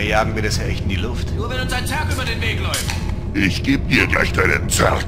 jagen wir das ja echt in die Luft. Nur wenn uns ein Zerg über den Weg läuft. Ich geb dir gleich deinen Zerg.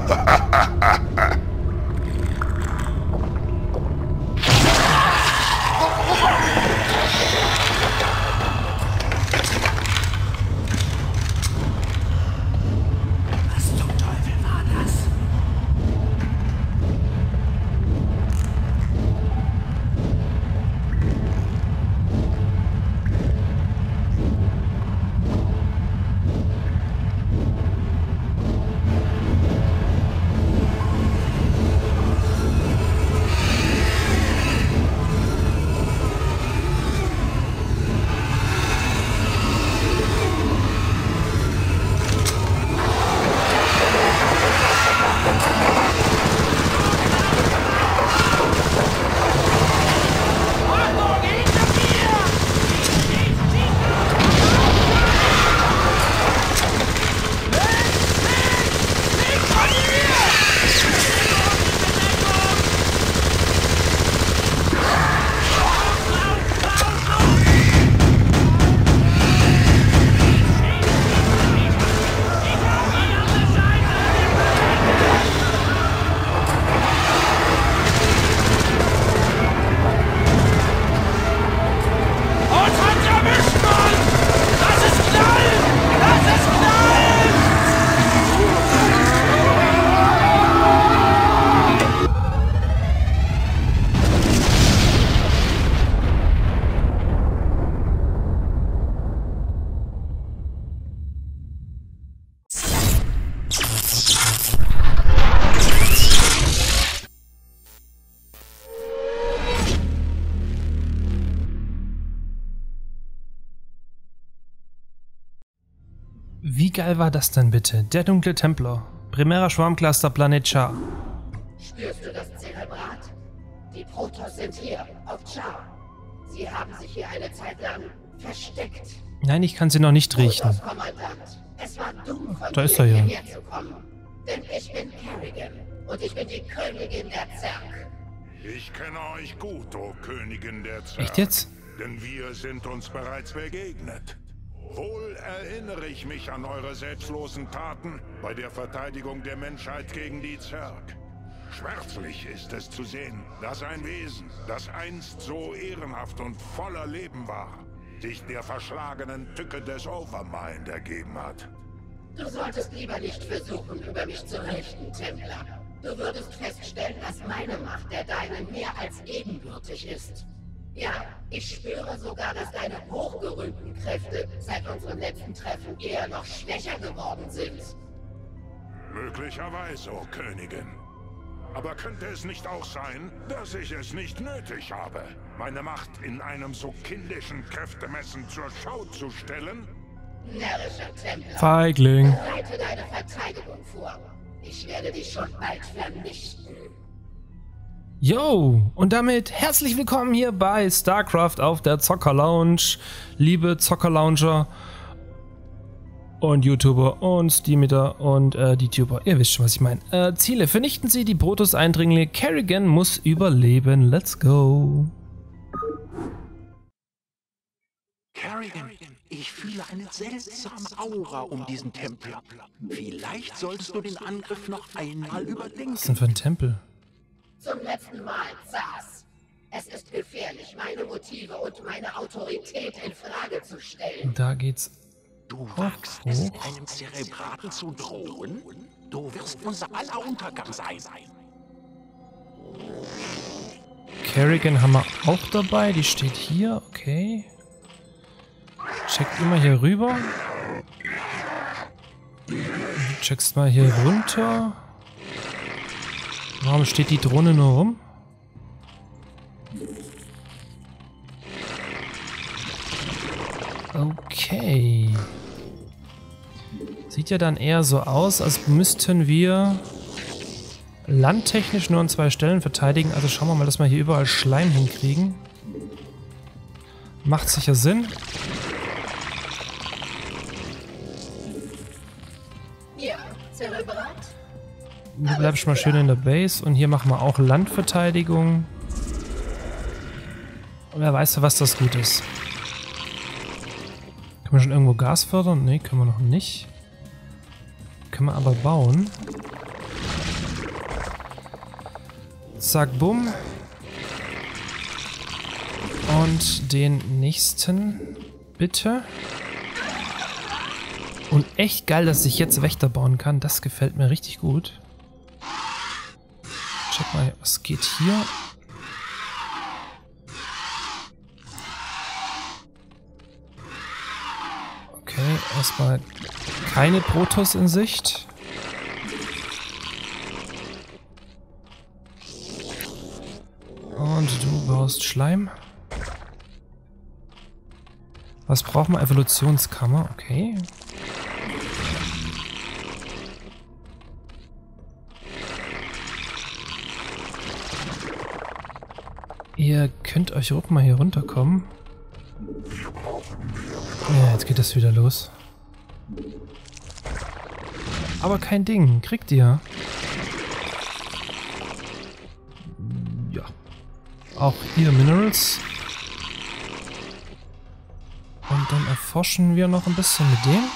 Wie geil war das denn bitte? Der dunkle Templer. Primärer Schwarmcluster Planet Char. Spürst du das Zerebrat? Die Protoss sind hier, auf Char. Sie haben sich hier eine Zeit lang versteckt. Nein, ich kann sie noch nicht riechen. Kommandant, es war dumm von Da ist er ja. hierher zu kommen. Denn ich bin Kerrigan und ich bin die Königin der Zerg. Ich kenne euch gut, o Königin der Zerg. Echt jetzt? Denn wir sind uns bereits begegnet. Wohl erinnere ich mich an eure selbstlosen Taten bei der Verteidigung der Menschheit gegen die Zerg. Schmerzlich ist es zu sehen, dass ein Wesen, das einst so ehrenhaft und voller Leben war, sich der verschlagenen Tücke des Overmind ergeben hat. Du solltest lieber nicht versuchen, über mich zu richten, Templer. Du würdest feststellen, dass meine Macht der deinen mehr als ebenbürtig ist. Ja, ich spüre sogar, dass deine hochgerühmten Kräfte seit unserem letzten Treffen eher noch schwächer geworden sind. Möglicherweise, o Königin. Aber könnte es nicht auch sein, dass ich es nicht nötig habe, meine Macht in einem so kindischen Kräftemessen zur Schau zu stellen? Närrischer Templer. Feigling. Bereite deine Verteidigung vor. Ich werde dich schon bald vernichten. Yo, und damit herzlich willkommen hier bei StarCraft auf der Zocker Lounge. Liebe Zocker Lounger und YouTuber und Steamiter und die Tuber. Ihr wisst schon, was ich meine. Ziele: vernichten Sie die Protoss-Eindringlinge. Kerrigan muss überleben. Let's go. Kerrigan, ich fühle eine seltsame Aura um diesen Tempel. Vielleicht solltest du den Angriff noch einmal überdenken. Was ist denn für ein Tempel? Zum letzten Mal, Zars. Es ist gefährlich, meine Motive und meine Autorität in Frage zu stellen. Da geht's. Du wagst es, einem Zerebraten zu drohen? Du wirst unser aller Untergang sein. Kerrigan haben wir auch dabei. Die steht hier. Okay. Checkt immer hier rüber. Checkst mal hier runter. Warum steht die Drohne nur rum? Okay. Sieht ja dann eher so aus, als müssten wir landtechnisch nur an 2 Stellen verteidigen. Also schauen wir mal, dass wir hier überall Schleim hinkriegen. Macht sicher Sinn. Ja, Zerebrat? Du bleibst mal schön in der Base und hier machen wir auch Landverteidigung. Wer weiß, für was das gut ist. Können wir schon irgendwo Gas fördern? Ne, können wir noch nicht. Können wir aber bauen. Zack, bumm. Und den nächsten, bitte. Und echt geil, dass ich jetzt Wächter bauen kann. Das gefällt mir richtig gut. Check mal, was geht hier? Okay, erstmal keine Protoss in Sicht. Und du baust Schleim. Was brauchen wir? Evolutionskammer, okay. Ihr könnt euch auch mal hier runterkommen. Ja, jetzt geht das wieder los. Aber kein Ding, kriegt ihr. Ja. Auch hier Minerals. Und dann erforschen wir noch ein bisschen mit dem.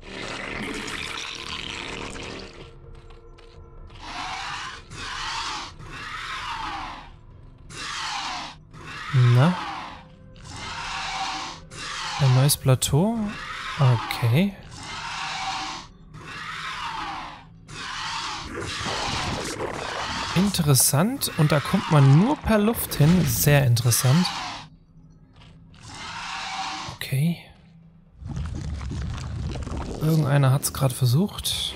Na? Ein neues Plateau? Okay. Interessant. Und da kommt man nur per Luft hin. Sehr interessant. Okay. Irgendeiner hat es gerade versucht.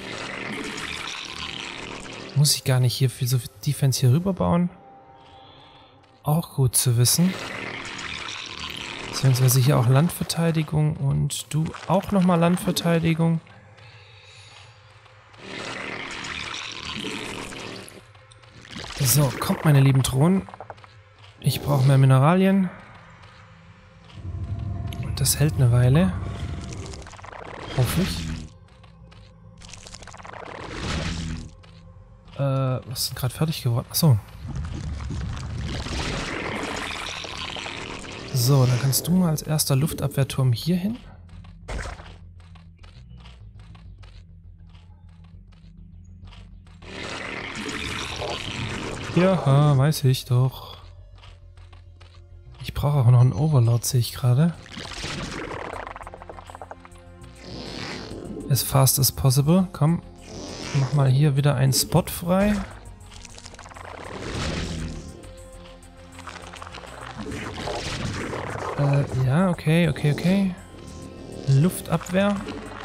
Muss ich gar nicht hier für so viel Defense hier rüber bauen. Auch gut zu wissen. Beziehungsweise hier auch Landverteidigung und du auch nochmal Landverteidigung. So, kommt meine lieben Drohnen. Ich brauche mehr Mineralien. Und das hält eine Weile. Hoffe ich. Was ist denn gerade fertig geworden? Achso. So, dann kannst du mal als erster Luftabwehrturm hier hin. Ja, weiß ich doch. Ich brauche auch noch einen Overlord, sehe ich gerade. As fast as possible. Komm, mach mal hier wieder einen Spot frei. Ja, okay. Luftabwehr.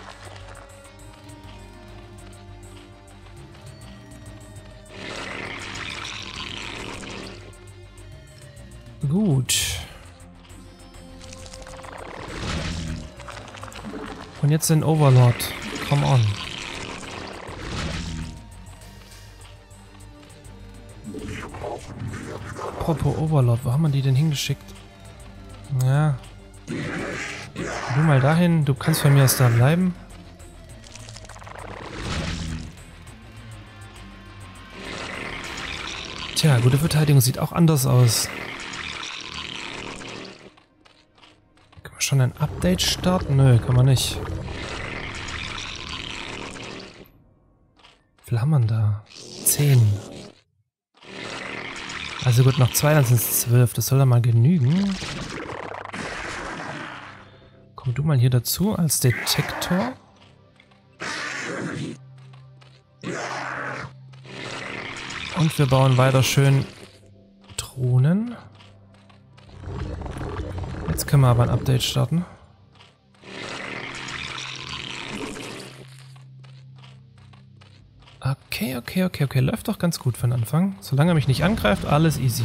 Gut. Und jetzt den Overlord. Come on. Apropos Overlord, wo haben wir die denn hingeschickt? Ja. Du mal dahin, du kannst von mir aus da bleiben. Tja, gute Verteidigung sieht auch anders aus. Können wir schon ein Update starten? Nö, kann man nicht. Wie viel haben wir da? 10. Also gut, noch 2, dann sind es 12. Das soll dann mal genügen. Komm du mal hier dazu als Detektor. Und wir bauen weiter schön Drohnen. Jetzt können wir aber ein Update starten. Okay. Läuft doch ganz gut für den Anfang. Solange er mich nicht angreift, alles easy.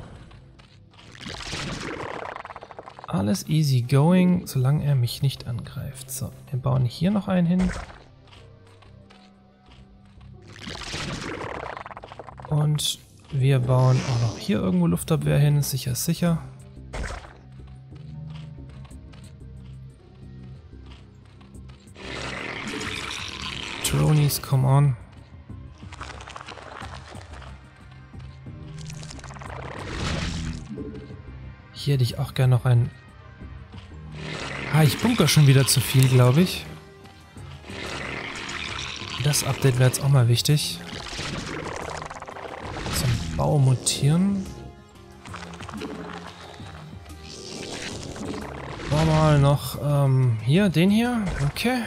Alles easy going, solange er mich nicht angreift. So, wir bauen hier noch einen hin. Und wir bauen auch noch hier irgendwo Luftabwehr hin. Sicher ist sicher. Tronies, come on. Hier hätte ich auch gerne noch einen Ah, ich bunker schon wieder zu viel, glaube ich. Das Update wäre jetzt auch mal wichtig. Zum Bau mutieren. Machen wir mal noch hier, den hier. Okay.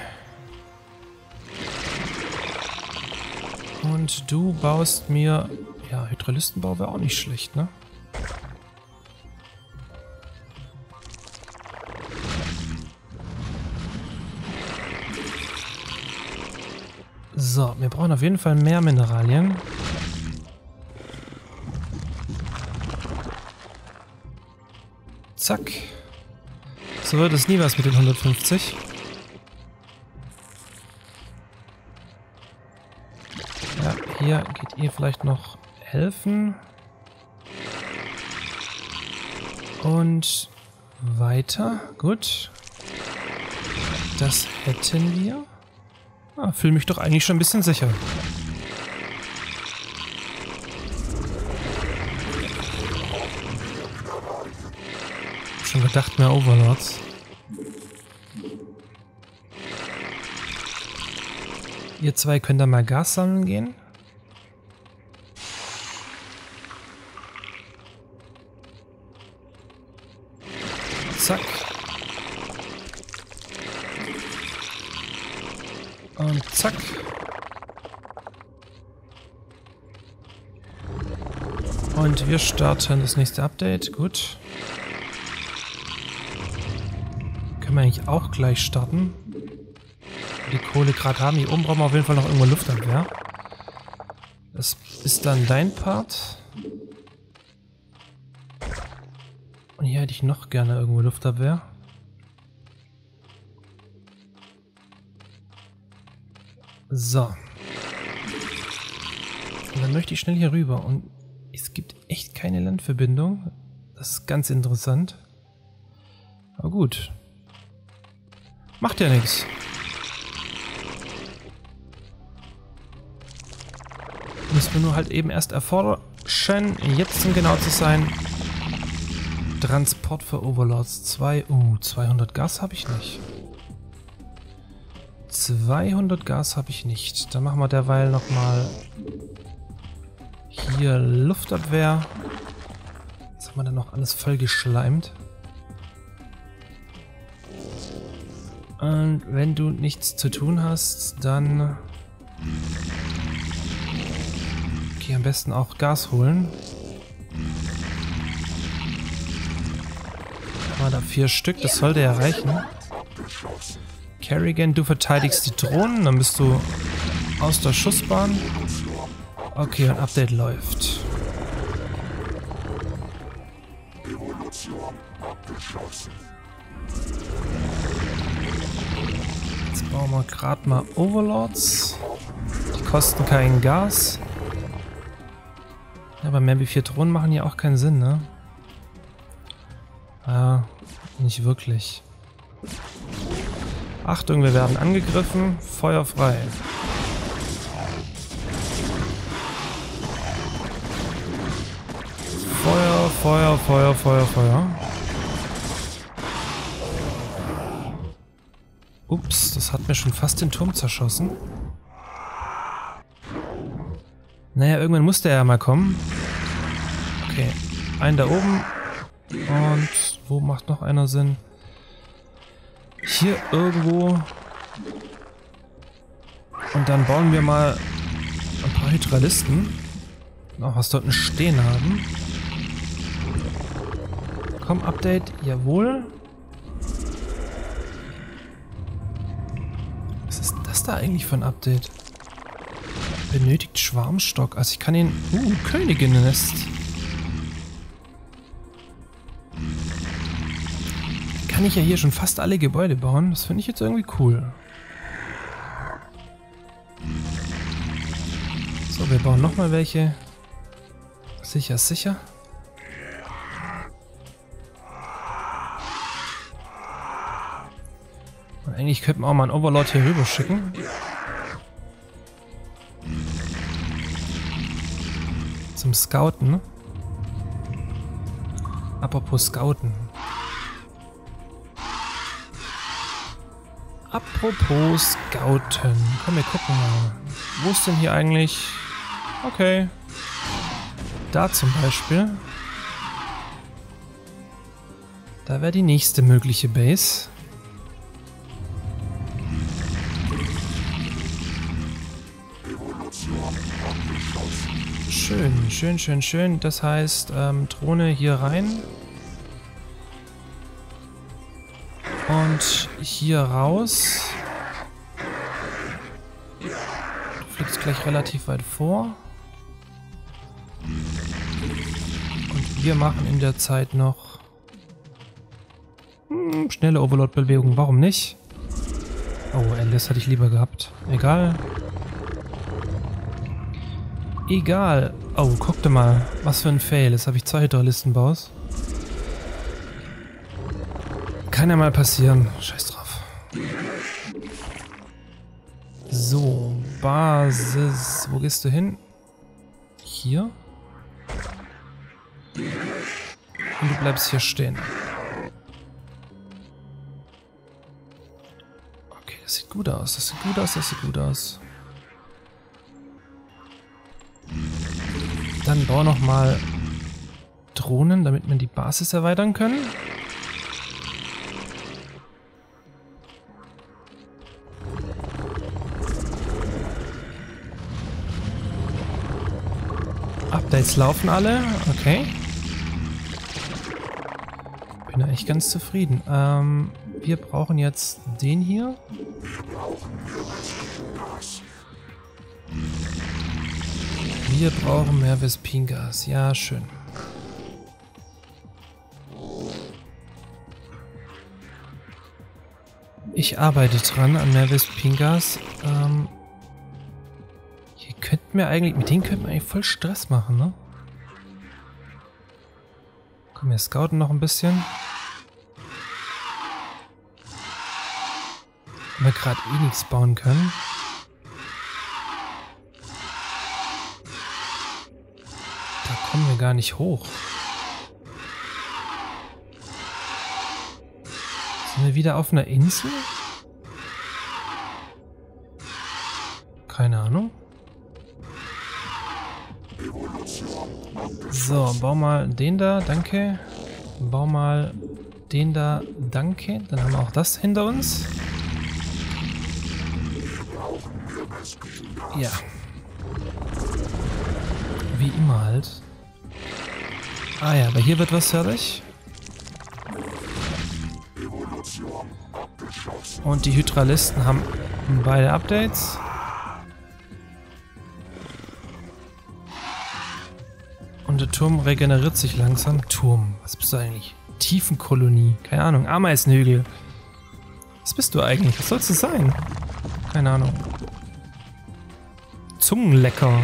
Und du baust mir... Ja, Hydralistenbau wäre auch nicht schlecht, ne? So, wir brauchen auf jeden Fall mehr Mineralien. Zack. So wird es nie was mit den 150. Ja, hier geht ihr vielleicht noch helfen. Und weiter. Gut. Das hätten wir. Ah, fühle mich doch eigentlich schon ein bisschen sicher. Hab schon gedacht, mehr Overlords. Ihr zwei könnt da mal Gas sammeln gehen. Zack. Und zack. Und wir starten das nächste Update. Gut. Können wir eigentlich auch gleich starten. Die Kohle gerade haben. Hier oben brauchen wir auf jeden Fall noch irgendwo Luftabwehr. Das ist dann dein Part. Und hier hätte ich noch gerne irgendwo Luftabwehr. So. Und dann möchte ich schnell hier rüber. Und es gibt echt keine Landverbindung. Das ist ganz interessant. Aber gut. Macht ja nichts. Müssen wir nur halt eben erst erforschen. Jetzt, um genau zu sein. Transport für Overlords 2. 200 Gas habe ich nicht. 200 Gas habe ich nicht. Dann machen wir derweil nochmal hier Luftabwehr. Jetzt haben wir dann noch alles voll geschleimt. Und wenn du nichts zu tun hast, dann okay, am besten auch Gas holen. Haben wir da 4 Stück, das sollte ja reichen. Kerrigan, du verteidigst die Drohnen, dann bist du aus der Schussbahn. Okay, ein Update läuft. Jetzt bauen wir gerade mal Overlords. Die kosten kein Gas. Aber mehr wie 4 Drohnen machen ja auch keinen Sinn, ne? Ah, nicht wirklich. Achtung, wir werden angegriffen. Feuer frei. Feuer, Feuer, Feuer, Feuer, Feuer. Ups, das hat mir schon fast den Turm zerschossen. Naja, irgendwann muss der ja mal kommen. Okay, einen da oben. Und wo macht noch einer Sinn? Hier irgendwo. Und dann bauen wir mal ein paar Hydralisten. Noch was dort stehen haben. Komm, Update. Jawohl. Was ist das da eigentlich für ein Update? Benötigt Schwarmstock. Also ich kann ihn... Königinnennest. Kann ich ja hier schon fast alle Gebäude bauen. Das finde ich jetzt irgendwie cool. So, wir bauen nochmal welche. Sicher, sicher. Und eigentlich könnten wir auch mal einen Overlord hier rüber schicken. Zum Scouten. Apropos Scouten. Apropos Scouten. Komm, wir gucken mal. Wo ist denn hier eigentlich... Okay. Da zum Beispiel. Da wäre die nächste mögliche Base. Schön, schön, schön, schön. Das heißt, Drohne hier rein. Und hier raus. Du fliegst gleich relativ weit vor. Und wir machen in der Zeit noch schnelle Overlord-Bewegung. Warum nicht? Oh, das hätte ich lieber gehabt. Egal. Egal. Oh, guck dir mal. Was für ein Fail. Jetzt habe ich 2 Hydralistenbaus. Kann ja mal passieren. Scheiß drauf. So, Basis. Wo gehst du hin? Hier. Und du bleibst hier stehen. Okay, das sieht gut aus. Das sieht gut aus. Das sieht gut aus. Dann bau noch mal Drohnen, damit wir die Basis erweitern können. Updates laufen alle, okay. Bin eigentlich ganz zufrieden. Wir brauchen jetzt den hier. Wir brauchen mehr Vespingas. Ja, schön. Ich arbeite dran an mehr Vespingas. Hier könnten wir eigentlich... Mit denen könnten wir eigentlich voll Stress machen, ne? Komm, wir scouten noch ein bisschen. Wenn wir gerade eh nichts bauen können. Da kommen wir gar nicht hoch. Sind wir wieder auf einer Insel? Keine Ahnung. So, bau mal den da, danke. Bau mal den da, danke. Dann haben wir auch das hinter uns. Ja. Wie immer halt. Ah ja, aber hier wird was fertig. Und die Hydralisten haben beide Updates. Und der Turm regeneriert sich langsam. Turm, was bist du eigentlich? Tiefenkolonie, keine Ahnung, Ameisenhügel. Was bist du eigentlich? Was sollst du sein? Keine Ahnung. Zungenlecker.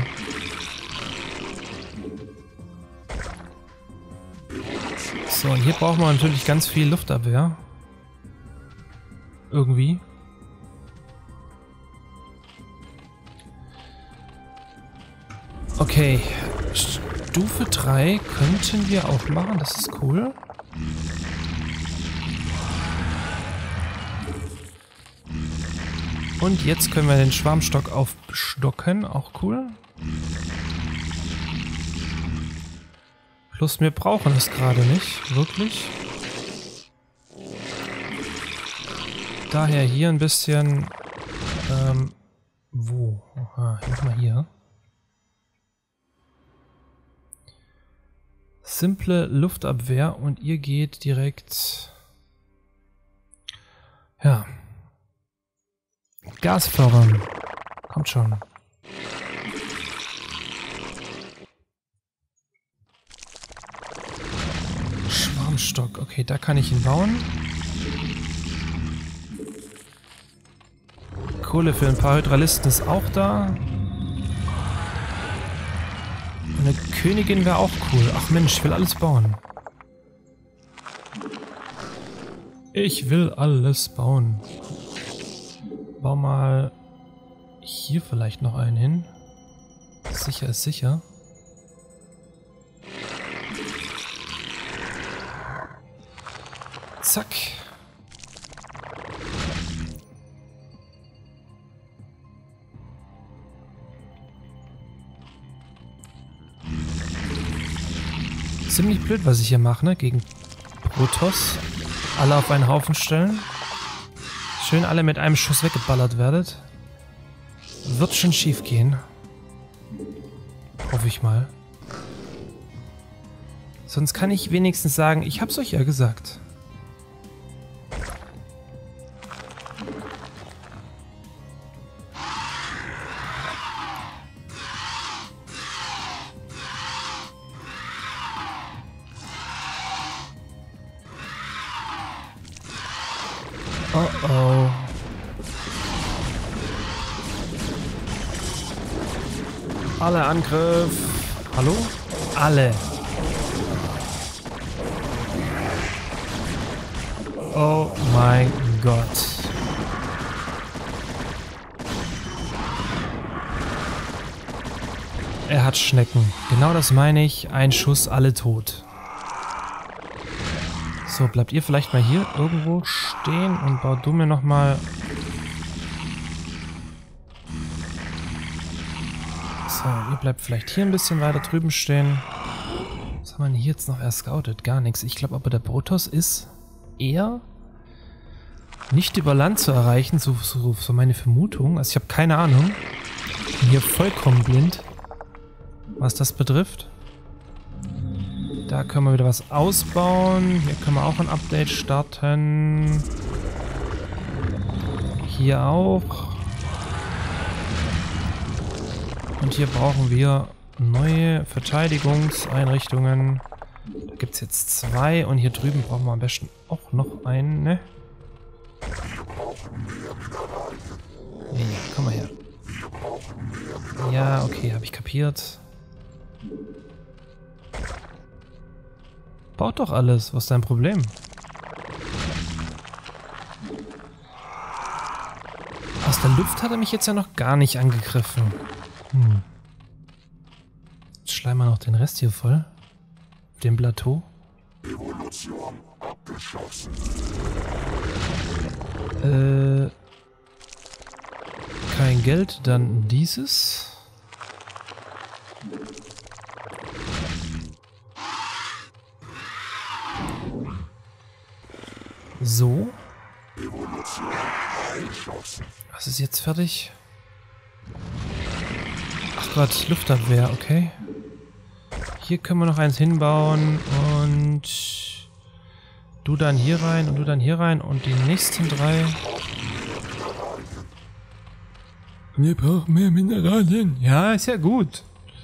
So, und hier brauchen wir natürlich ganz viel Luftabwehr. Irgendwie. Okay. Stufe 3 könnten wir auch machen. Das ist cool. Und jetzt können wir den Schwarmstock aufstocken. Auch cool. Plus wir brauchen es gerade nicht. Wirklich. Daher hier ein bisschen... wo? Aha, mach mal hier. Simple Luftabwehr und ihr geht direkt... Ja. Gas fördern. Kommt schon. Schwarmstock. Okay, da kann ich ihn bauen. Kohle für ein paar Hydralisten ist auch da. Eine Königin wäre auch cool. Ach Mensch, ich will alles bauen. Ich will alles bauen. Bau mal hier vielleicht noch einen hin. Sicher ist sicher. Zack. ziemlich blöd, was ich hier mache, ne? Gegen Protoss. Alle auf einen Haufen stellen. Schön alle mit einem Schuss weggeballert werdet. Wird schon schief gehen. Hoffe ich mal. Sonst kann ich wenigstens sagen, ich hab's euch ja gesagt. Oh oh. Alle Angriff. Hallo? Alle. Oh mein Gott. Er hat Schnecken. Genau das meine ich. Ein Schuss, alle tot. So, bleibt ihr vielleicht mal hier irgendwo stehen und baut du mir nochmal... So, ihr bleibt vielleicht hier ein bisschen weiter drüben stehen. Was haben wir denn hier jetzt noch erscoutet? Gar nichts. Ich glaube aber der Protoss ist eher nicht über Land zu erreichen, so meine Vermutung. Also ich habe keine Ahnung. Ich bin hier vollkommen blind, was das betrifft. Da können wir wieder was ausbauen. Hier können wir auch ein Update starten. Hier auch. Und hier brauchen wir neue Verteidigungseinrichtungen. Da gibt es jetzt 2 und hier drüben brauchen wir am besten auch noch einen, ne? Ja, komm mal her. Ja, okay, habe ich kapiert. Baut doch alles, was ist dein Problem? Aus der Luft hat er mich jetzt ja noch gar nicht angegriffen. Jetzt schleimen wir noch den Rest hier voll. Auf dem Plateau. Kein Geld, dann dieses. So. Was ist jetzt fertig? Ach Gott, Luftabwehr, okay. Hier können wir noch eins hinbauen und du dann hier rein und du dann hier rein und die nächsten 3. Wir brauchen mehr Mineralien. Ja, ist ja gut.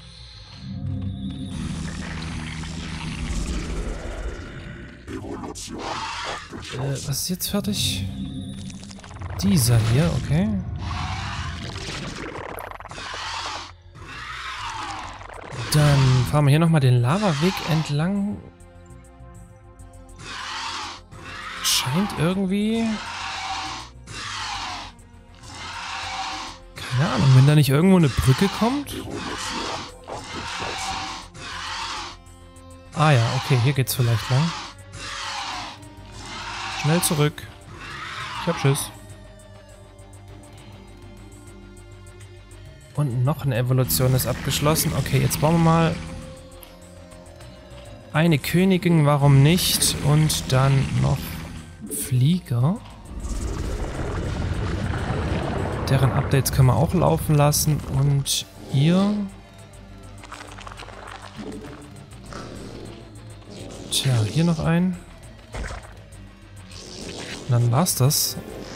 Was ist jetzt fertig? Dieser hier, okay. Dann fahren wir hier nochmal den Lavaweg entlang. Scheint irgendwie... Keine Ahnung, wenn da nicht irgendwo eine Brücke kommt. Ah ja, okay, hier geht's vielleicht lang. Schnell zurück. Ich hab Schiss. Und noch eine Evolution ist abgeschlossen. Okay, jetzt bauen wir mal eine Königin, warum nicht? Und dann noch Flieger. Deren Updates können wir auch laufen lassen. Und ihr... Tja, hier noch ein. Und dann war's das.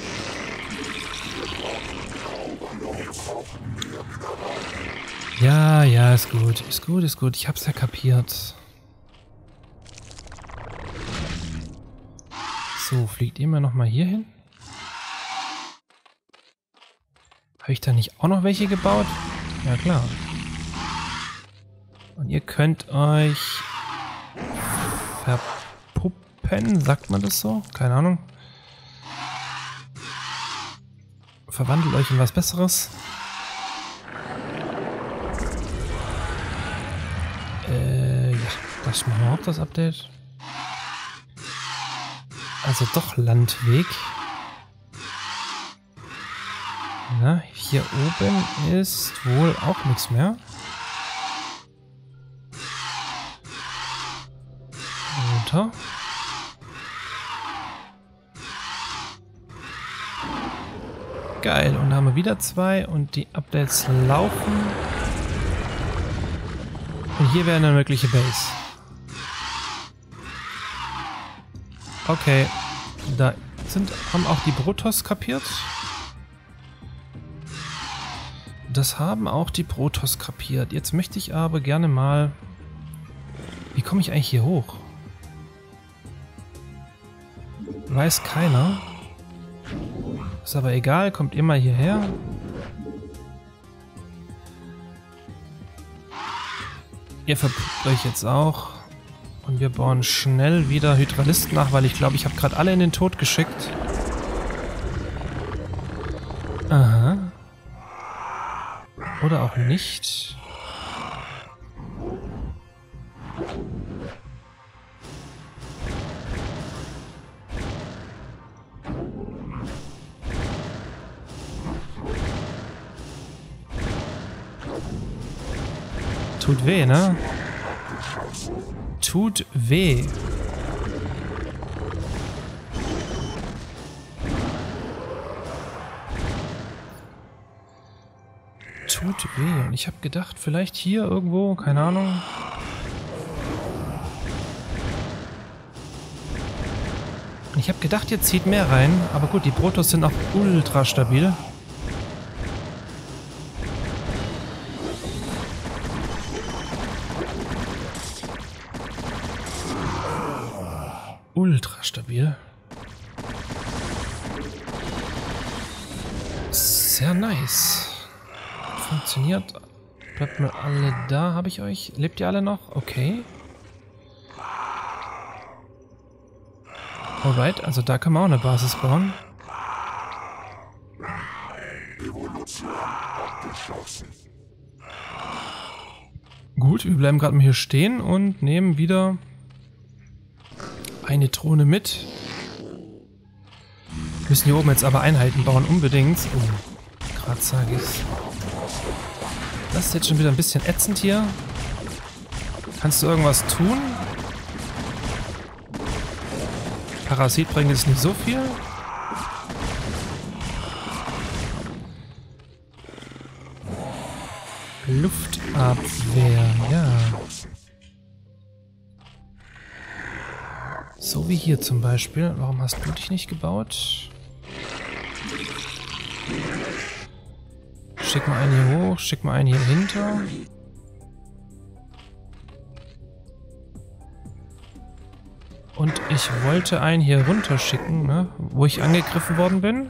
Ja, ja, ist gut. Ist gut, ist gut. Ich hab's ja kapiert. So, fliegt ihr mal nochmal hier hin? Habe ich da nicht auch noch welche gebaut? Ja, klar. Und ihr könnt euch verpuppen, sagt man das so? Keine Ahnung. Verwandelt euch in was Besseres. Ja, das machen wir auch, das Update. Also doch Landweg. Na, hier oben ist wohl auch nichts mehr. runter. Geil, und da haben wir wieder 2 und die Updates laufen. Und hier wäre eine mögliche Base. Okay, da haben auch die Protoss kapiert. Das haben auch die Protoss kapiert. Jetzt möchte ich aber gerne mal... Wie komme ich eigentlich hier hoch? Weiß keiner. Ist aber egal, kommt immer hierher. Ihr verpuppt euch jetzt auch. Und wir bauen schnell wieder Hydralisten nach, weil ich glaube, ich habe gerade alle in den Tod geschickt. Aha. Oder auch nicht. Tut weh, ne? Tut weh. Tut weh. Und ich habe gedacht, vielleicht hier irgendwo, keine Ahnung. Ich habe gedacht, ihr zieht mehr rein. Aber gut, die Protoss sind auch ultra stabil. Ultra stabil. Sehr nice. Funktioniert. Bleibt mir alle da. Habe ich euch? Lebt ihr alle noch? Okay. Alright, also da kann man auch eine Basis bauen. Gut, wir bleiben gerade mal hier stehen und nehmen wieder eine Drohne mit. Wir müssen hier oben jetzt aber Einheiten bauen, unbedingt. Oh, gerade sage ich. Das ist jetzt schon wieder ein bisschen ätzend hier. Kannst du irgendwas tun? Parasit bringt jetzt nicht so viel. Luftabwehr, ja. So wie hier zum Beispiel. Warum hast du dich nicht gebaut? Schick mal einen hier hoch, schick mal einen hier hinter. Und ich wollte einen hier runter schicken, ne? Wo ich angegriffen worden bin.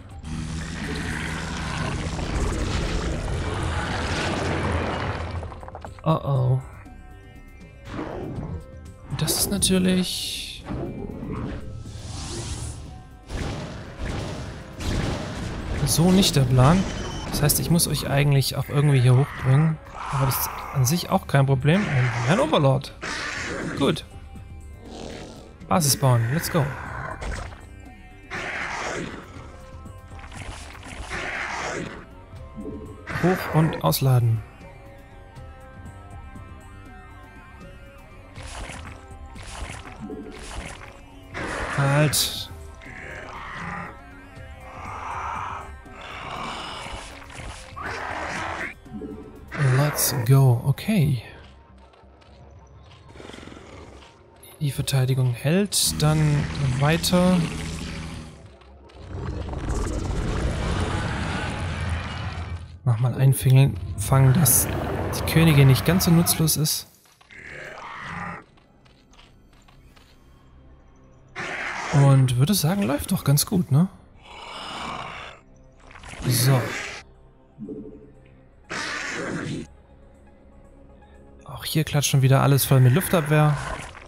Oh oh. Das ist natürlich... so nicht der Plan. Das heißt, ich muss euch eigentlich auch irgendwie hier hochbringen. Aber das ist an sich auch kein Problem. Ein Overlord. Gut. Basis bauen. Let's go. Hoch und ausladen. Halt. Let's go. Okay. Die Verteidigung hält. Dann weiter. Mach mal einfangen, dass die Königin nicht ganz so nutzlos ist. Und würde sagen, läuft doch ganz gut, ne? So. Auch hier klatscht schon wieder alles voll mit Luftabwehr.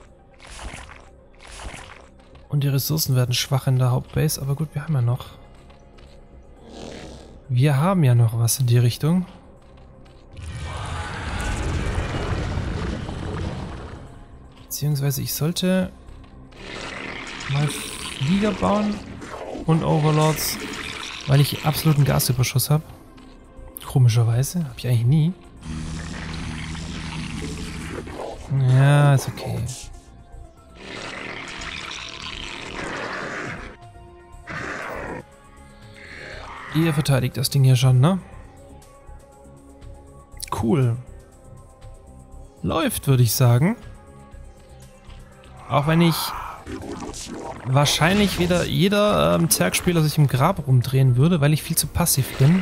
Und die Ressourcen werden schwach in der Hauptbase, aber gut, wir haben ja noch. Wir haben ja noch was in die Richtung. Beziehungsweise ich sollte mal Flieger bauen und Overlords, weil ich absoluten Gasüberschuss habe. Komischerweise, habe ich eigentlich nie. Ja, ist okay. Ihr verteidigt das Ding hier schon, ne? Cool. Läuft, würde ich sagen. Auch wenn ich wahrscheinlich wieder jeder Zergspieler sich im Grab rumdrehen würde, weil ich viel zu passiv bin.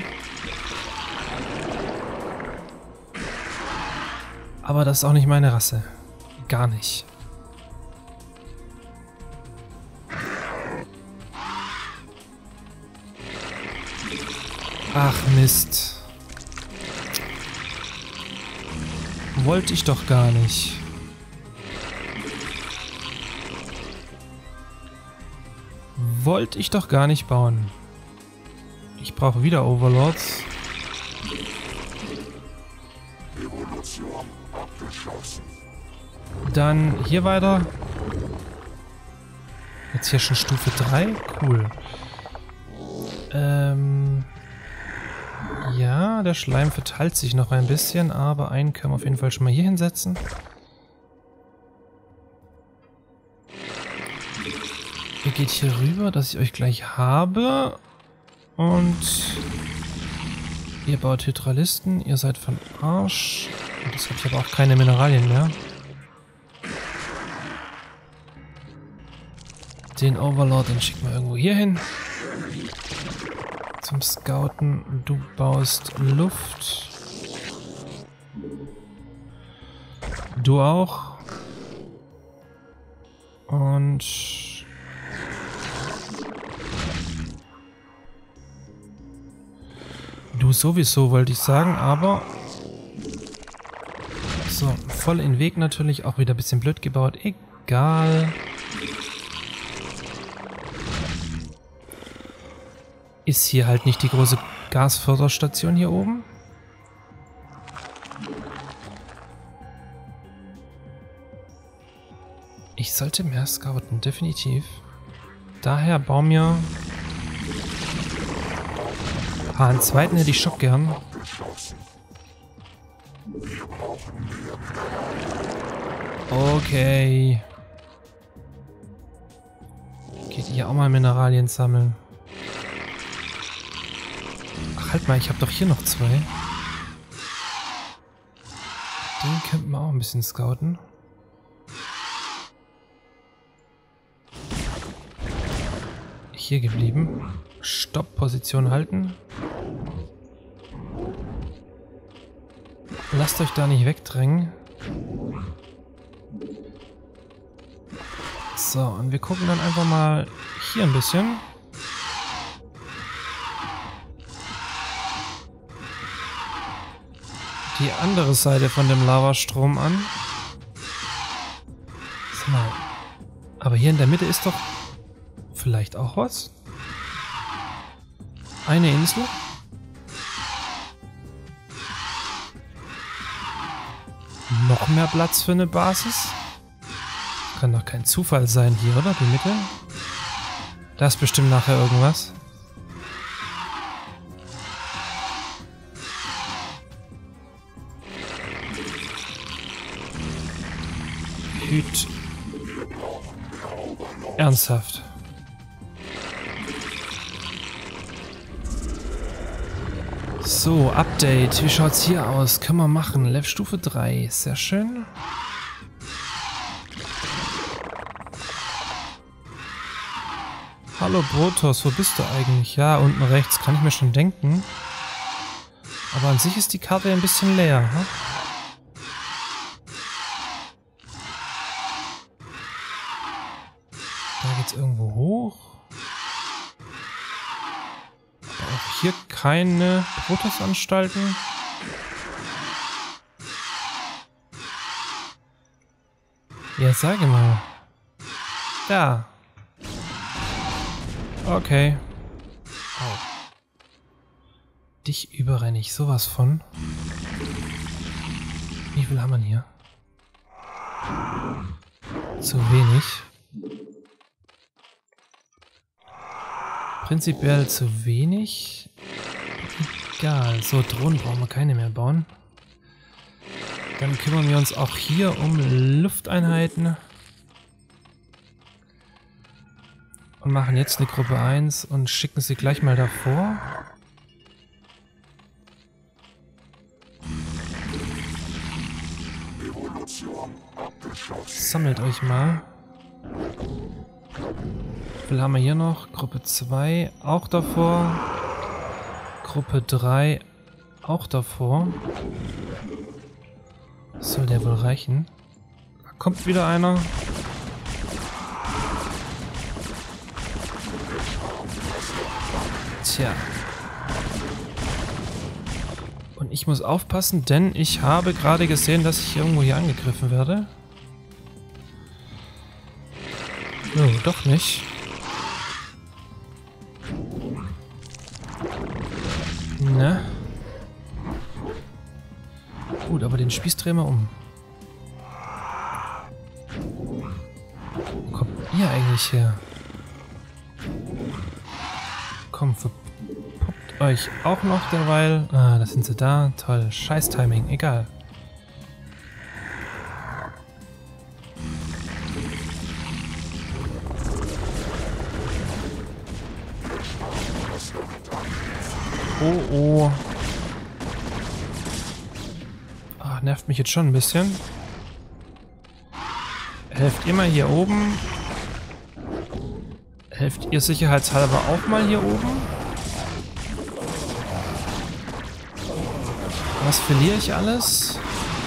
Aber das ist auch nicht meine Rasse. Gar nicht. Ach Mist. Wollte ich doch gar nicht. Wollte ich doch gar nicht bauen. Ich brauche wieder Overlords. Dann hier weiter. Jetzt hier schon Stufe 3. Cool. Ja, der Schleim verteilt sich noch ein bisschen, aber einen können wir auf jeden Fall schon mal hier hinsetzen. Ihr geht hier rüber, dass ich euch gleich habe. Und ihr baut Hydralisten, ihr seid von Arsch. Und jetzt habe ich aber auch keine Mineralien mehr. Den Overlord, den schicken wir irgendwo hier hin. Zum Scouten. Du baust Luft. Du auch. Und du sowieso, wollte ich sagen, aber so, voll in den Weg natürlich, auch wieder ein bisschen blöd gebaut. Egal. Ist hier halt nicht die große Gasförderstation hier oben. Ich sollte mehr scouten, definitiv. Daher bauen wir... einen zweiten hätte ich schon gern. Okay. Geht hier auch mal Mineralien sammeln. Ach, halt mal, ich habe doch hier noch zwei. Den könnten wir auch ein bisschen scouten. Hier geblieben. Stopp-Position halten. Lasst euch da nicht wegdrängen. So, und wir gucken dann einfach mal hier ein bisschen. Die andere Seite von dem Lavastrom an. So, aber hier in der Mitte ist doch vielleicht auch was? Eine Insel? Noch mehr Platz für eine Basis? Kann doch kein Zufall sein hier, oder? Die Mitte? Da ist bestimmt nachher irgendwas. Ernsthaft. So, Update. Wie schaut's hier aus? Können wir machen. Level Stufe 3. Sehr schön. Hallo Protoss, wo bist du eigentlich? Ja, unten rechts, kann ich mir schon denken. Aber an sich ist die Karte ein bisschen leer. Hm? Da geht's irgendwo hoch. Aber auch hier keine Protoss-Anstalten. Ja, sage mal. Da. Okay. Oh. Dich überrenne ich sowas von. Wie viel haben wir hier? Zu wenig. Prinzipiell zu wenig. Egal. So, Drohnen brauchen wir keine mehr bauen. Dann kümmern wir uns auch hier um Lufteinheiten. Und machen jetzt eine Gruppe 1 und schicken sie gleich mal davor. sammelt euch mal. Wie viel haben wir hier noch? Gruppe 2 auch davor. Gruppe 3 auch davor. Soll der wohl reichen? Da kommt wieder einer. Tja. Und ich muss aufpassen, denn ich habe gerade gesehen, dass ich irgendwo hier angegriffen werde. Oh, doch nicht. Na? Gut, aber den Spieß drehen wir um. Wo kommt ihr eigentlich her? Komm, verpuppt euch auch noch derweil. Ah, da sind sie da. Toll. Scheiß Timing. Egal. Oh, oh. Ach, nervt mich jetzt schon ein bisschen. Helft ihr mal hier oben. Helft ihr sicherheitshalber auch mal hier oben. Was verliere ich alles?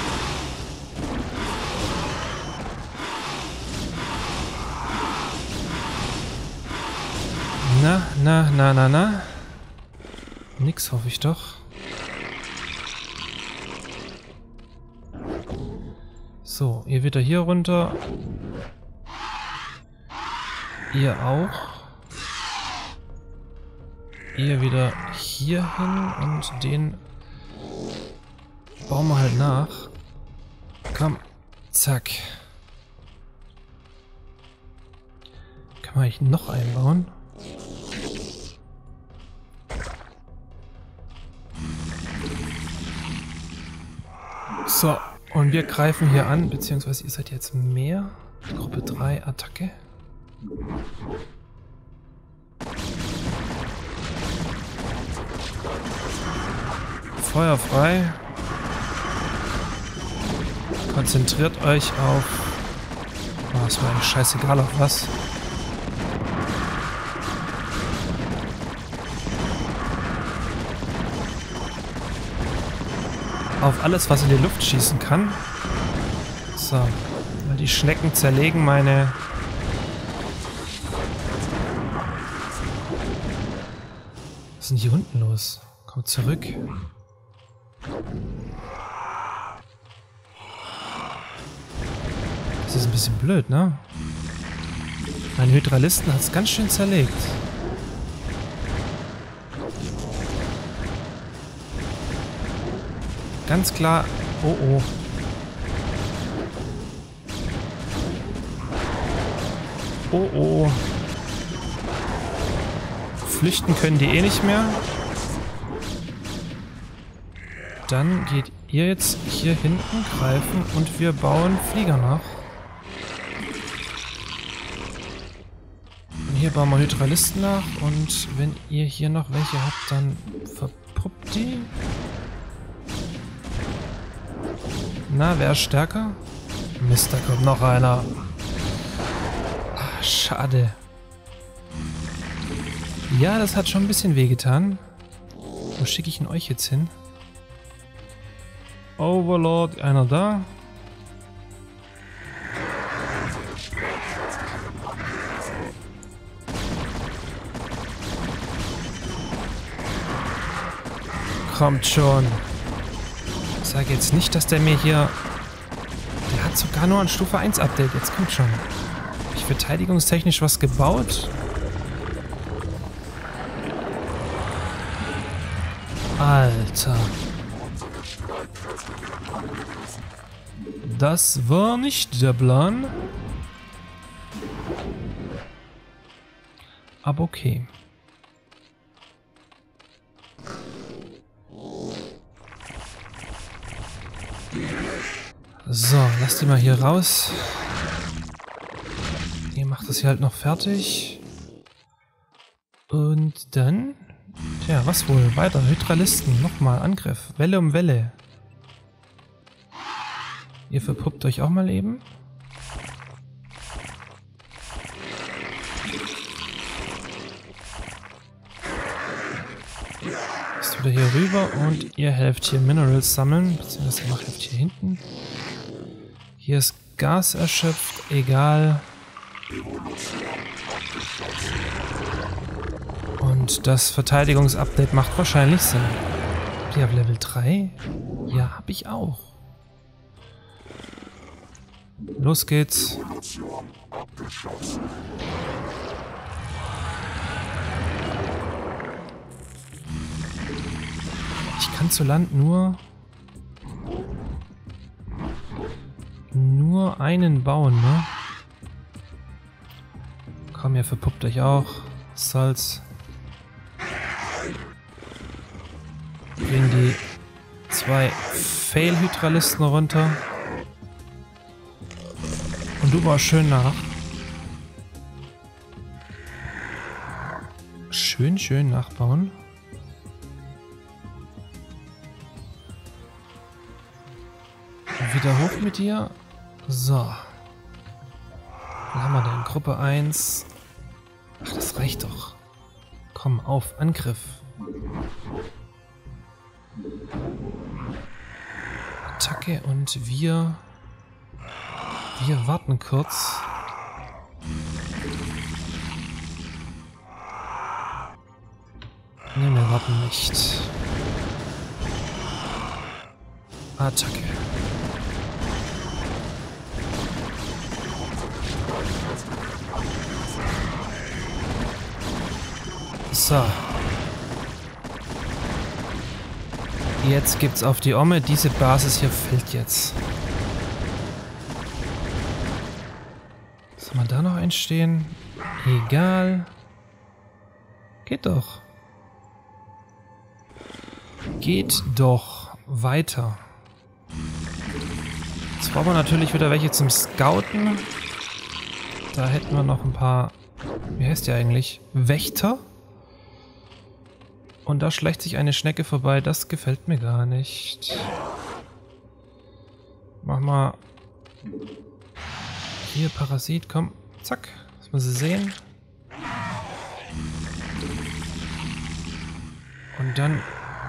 Na. Nix, hoffe ich doch. So, ihr wieder hier runter. Ihr auch. Ihr wieder hier hin und den bauen wir halt nach. Komm, zack. Kann man eigentlich noch einbauen? So, und wir greifen hier an, beziehungsweise ihr seid jetzt mehr. Gruppe 3, Attacke. Feuer frei. Konzentriert euch auf... Oh, ist mir eigentlich scheißegal auf was. Auf alles, was in die Luft schießen kann. So. Weil die Schnecken zerlegen meine... Was ist denn hier unten los? Kommt zurück. Das ist ein bisschen blöd, ne? Mein Hydralisten hat es ganz schön zerlegt. Ganz klar. Oh oh. Oh oh. Flüchten können die eh nicht mehr. Dann geht ihr jetzt hier hinten greifen und wir bauen Flieger nach. Und hier bauen wir Hydralisten nach und wenn ihr hier noch welche habt, dann verpuppt die. Na, wer ist stärker? Mist, da kommt noch einer. Ach, schade. Ja, das hat schon ein bisschen wehgetan. Wo schicke ich ihn euch jetzt hin? Overlord, einer da. Kommt schon. Ich sage jetzt nicht, dass der mir hier... Der hat sogar nur ein Stufe 1 Update. Jetzt kommt schon. Hab ich verteidigungstechnisch was gebaut? Alter. Das war nicht der Plan. Aber okay. So, lasst die mal hier raus. Ihr macht das hier halt noch fertig. Und dann... Tja, was wohl? Weiter. Hydralisten. Nochmal. Angriff. Welle um Welle. Ihr verpuppt euch auch mal eben. wieder hier rüber und ihr helft hier Minerals sammeln. Beziehungsweise ihr helft hier hinten. Hier ist Gas erschöpft, egal. Und das Verteidigungsupdate macht wahrscheinlich Sinn. Die auf Level 3? Ja, hab ich auch. Los geht's. Ich kann zu Land nur einen bauen, ne? Komm, ihr verpuppt euch auch. Salz. Bringen die 2 Fail-Hydralisten runter. Und du baust schön nach. Schön nachbauen. Wieder hoch mit dir. So. Was haben wir denn? Gruppe 1. Ach, das reicht doch. Komm, auf, Angriff. Attacke und wir warten kurz. Ne, wir warten nicht. Attacke. So. Jetzt gibt's auf die Omme. Diese Basis hier fällt jetzt. Soll man da noch einstehen? Egal. Geht doch. Geht doch weiter. Jetzt brauchen wir natürlich wieder welche zum Scouten. Da hätten wir noch ein paar... Wie heißt die eigentlich? Wächter? Und da schleicht sich eine Schnecke vorbei. Das gefällt mir gar nicht. Mach mal... Hier, Parasit, komm. Zack. Lass mal sie sehen. Und dann...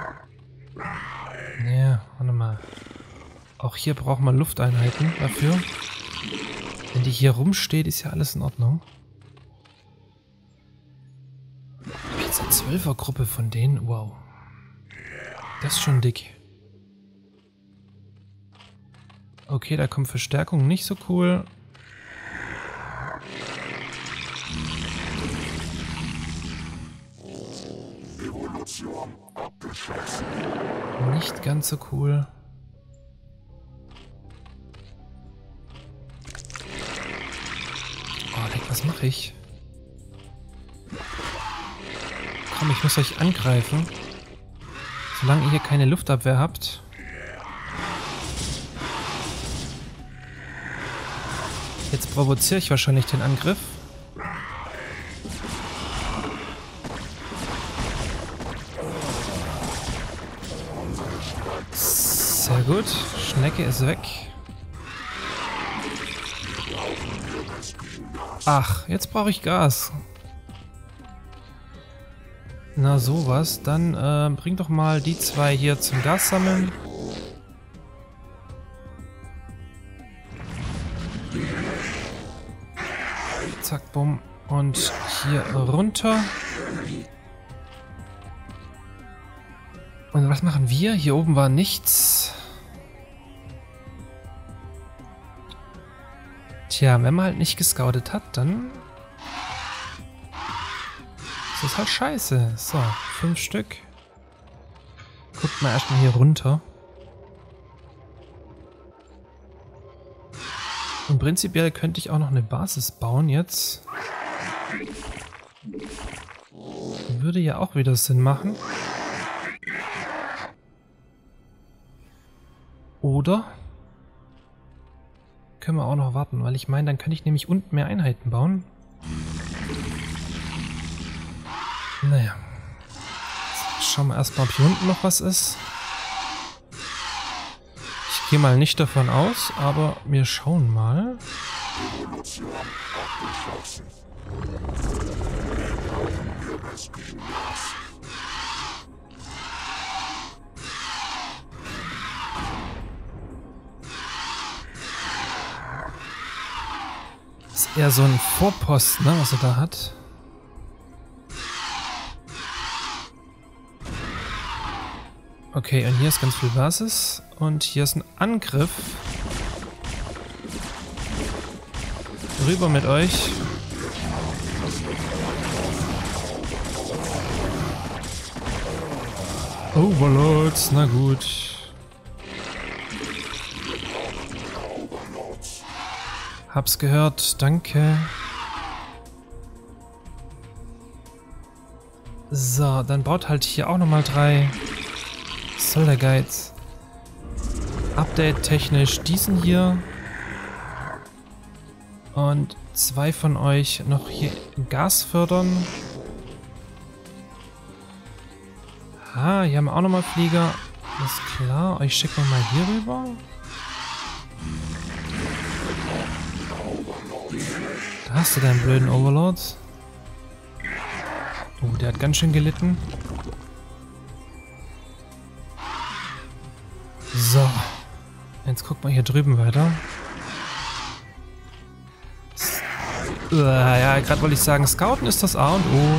Ja, warte mal. Auch hier braucht man Lufteinheiten dafür. Wenn die hier rumsteht, ist ja alles in Ordnung. Jetzt eine 12er-Gruppe von denen. Wow. Das ist schon dick. Okay, da kommt Verstärkung. Nicht so cool. Nicht ganz so cool. Oh, Leck, was mache ich? Komm, ich muss euch angreifen. Solange ihr hier keine Luftabwehr habt. Jetzt provoziere ich wahrscheinlich den Angriff. Sehr gut. Schnecke ist weg. Ach, jetzt brauche ich Gas. Na sowas. Dann bring doch mal die 2 hier zum Gas sammeln. Zack, bumm. Und hier runter. Und was machen wir? Hier oben war nichts. Tja, wenn man halt nicht gescoutet hat, dann ist das halt scheiße. So, 5 Stück. Guckt mal erstmal hier runter. Und prinzipiell könnte ich auch noch eine Basis bauen jetzt. Würde ja auch wieder Sinn machen. Oder können wir auch noch warten, weil ich meine, dann kann ich nämlich unten mehr Einheiten bauen. Naja. Jetzt schauen wir erstmal, ob hier unten noch was ist. Ich gehe mal nicht davon aus, aber wir schauen mal. eher so ein Vorposten, ne, was er da hat. Okay, und hier ist ganz viel Basis. Und hier ist ein Angriff. Rüber mit euch. Overlords, na gut. Hab's gehört, danke. So, dann baut halt hier auch nochmal 3. Was soll der Geiz? Update technisch diesen hier. Und 2 von euch noch hier Gas fördern. Ah, hier haben wir auch nochmal Flieger. Ist klar, euch schicken wir mal hier rüber. Da hast du deinen blöden Overlord. Oh, der hat ganz schön gelitten. So. Jetzt guck mal hier drüben weiter. Ja, gerade wollte ich sagen, Scouten ist das A und O.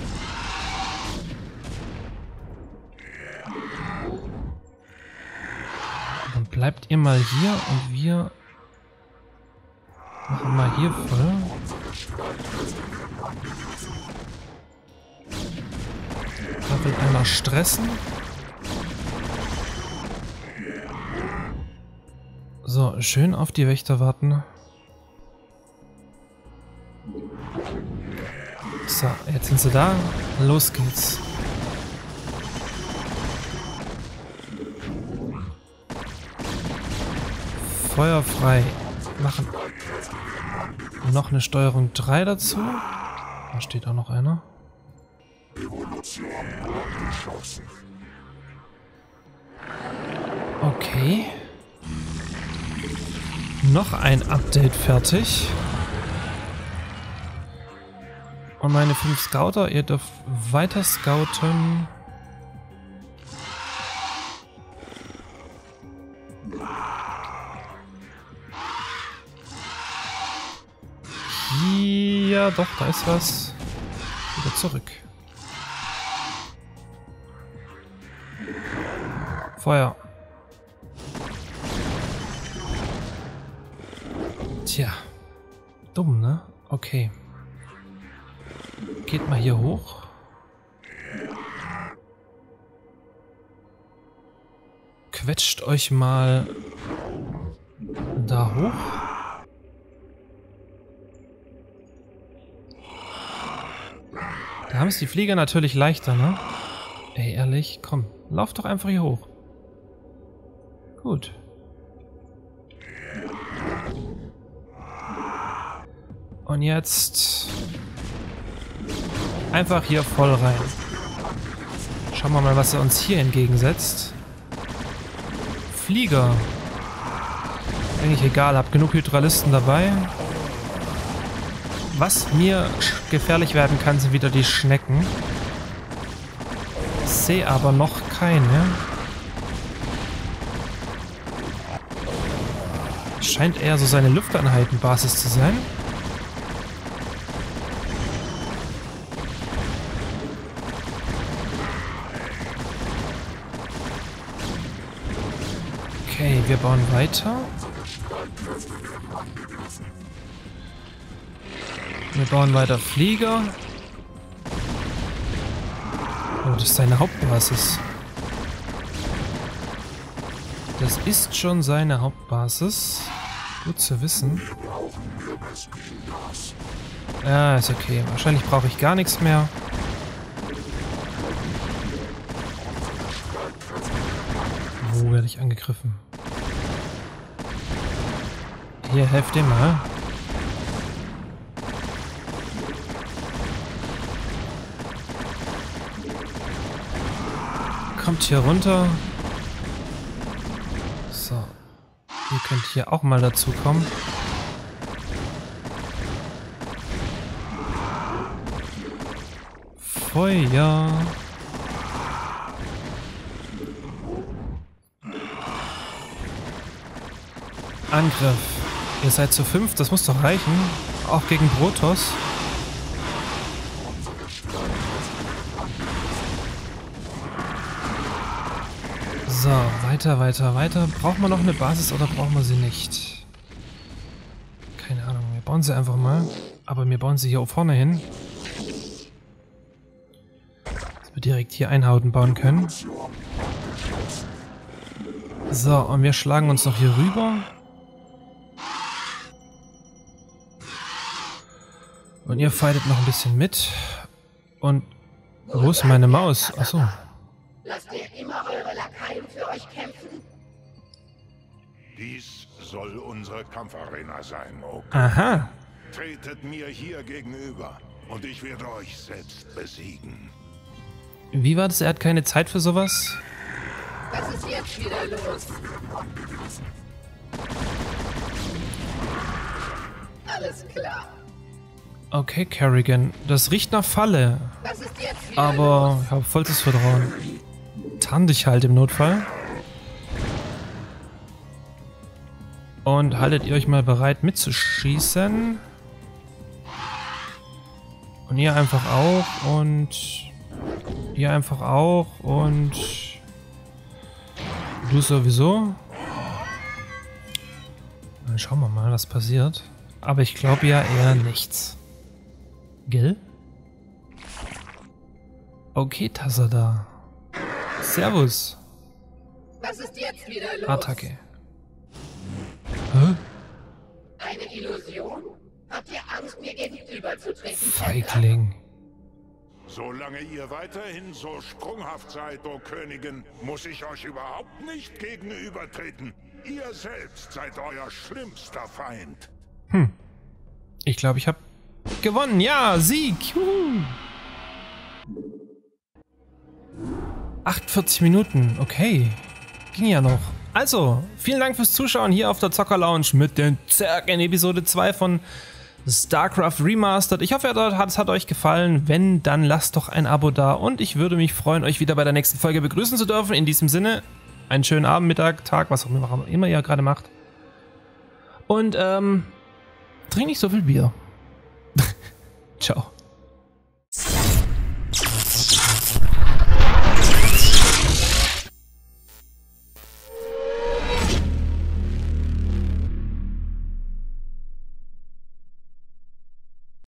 Dann bleibt ihr mal hier und wir machen mal hier voll. Da will einmal stressen. So, schön auf die Wächter warten. So, jetzt sind sie da. Los geht's. Feuer frei. Machen. Noch eine Steuerung 3 dazu. Da steht auch noch einer. Okay. Noch ein Update fertig. Und meine 5 Scouter, ihr dürft weiter scouten. Ja, doch, da ist was. Wieder zurück. Feuer. Tja. Dumm, ne? Okay. Geht mal hier hoch. Quetscht euch mal da hoch. Da haben es die Flieger natürlich leichter, ne? Ey, ehrlich, komm, lauf doch einfach hier hoch. Gut. Und jetzt einfach hier voll rein. Schauen wir mal, was er uns hier entgegensetzt. Flieger. Eigentlich egal, hab genug Hydralisten dabei. Was mir gefährlich werden kann, sind wieder die Schnecken. Sehe aber noch keine. Scheint eher so seine Lufteinheitenbasis zu sein. Okay, wir bauen weiter. Wir bauen weiter Flieger. Oh, das ist seine Hauptbasis. Das ist schon seine Hauptbasis. Gut zu wissen. Ja, ist okay. Wahrscheinlich brauche ich gar nichts mehr. Wo werde ich angegriffen? Hier, helft ihr mal. Kommt hier runter. So. Ihr könnt hier auch mal dazu kommen. Feuer. Angriff. Ihr seid zu 5, das muss doch reichen. auch gegen Protoss. So, weiter, weiter, weiter. Brauchen wir noch eine Basis oder brauchen wir sie nicht? Keine Ahnung, wir bauen sie einfach mal. Aber wir bauen sie hier vorne hin. Dass wir direkt hier Einhauten bauen können. So, und wir schlagen uns noch hier rüber. Und ihr fightet noch ein bisschen mit. Und wo ist meine Maus? Achso. Lasst ihr immer eure Lakaien für euch kämpfen? Dies soll unsere Kampfarena sein, Oak. Aha. Tretet mir hier gegenüber und ich werde euch selbst besiegen. Wie war das? Er hat keine Zeit für sowas? Was ist jetzt wieder los? Alles klar. Okay, Kerrigan. Das riecht nach Falle. Was ist jetzt wieder Aber los? ich habe vollstes Vertrauen. Tarn dich halt im Notfall. Und haltet ihr euch mal bereit mitzuschießen. Und ihr einfach auch. Und ihr einfach auch. Und du sowieso. Dann schauen wir mal, was passiert. Aber ich glaube ja eher nichts. Gell? Okay, Tassada. Servus. Was ist jetzt wieder los? Attacke. Hä? Eine Illusion? Habt ihr Angst, mir gegenüberzutreten? Feigling. Solange ihr weiterhin so sprunghaft seid, o Königin, muss ich euch überhaupt nicht gegenübertreten. Ihr selbst seid euer schlimmster Feind. Ich glaube, ich habe gewonnen. Ja, Sieg. Juhu. 48 Minuten. Okay. Ging ja noch. Also, vielen Dank fürs Zuschauen hier auf der Zocker Lounge mit den Zerg in Episode 2 von StarCraft Remastered. Ich hoffe, es hat euch gefallen. Wenn, dann lasst doch ein Abo da. Und ich würde mich freuen, euch wieder bei der nächsten Folge begrüßen zu dürfen. In diesem Sinne, einen schönen Abend, Mittag, Tag, was auch immer ihr gerade macht. Und, trink nicht so viel Bier. Ciao.